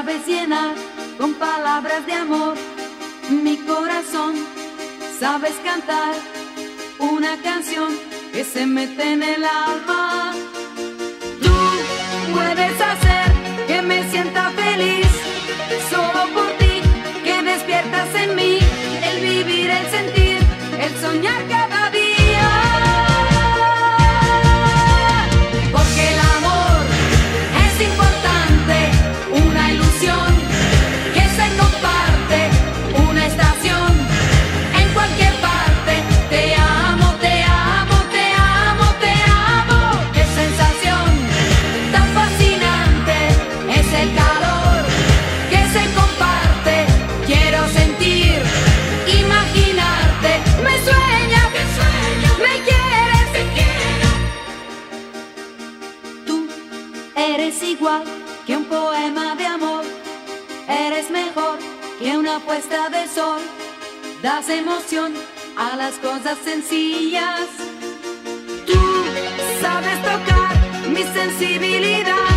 sabes llenar con palabras de amor mi corazón, sabes cantar una canción que se mete en el alma. Tú puedes hacer que me sienta feliz, solo por ti que despiertas en mí el vivir, el sentir, el soñar cada día. Porque el amor es importante, una ilusión que se comparte, una estación en cualquier parte. Te amo, te amo, te amo, te amo. Qué sensación tan fascinante es el calor que se comparte. Quiero sentir, imaginarte. Me sueñas, me quieres, te quiero. Tú eres igual que un poema de amor, eres mejor que una puesta de sol, das emoción a las cosas sencillas. Tú sabes tocar mi sensibilidad.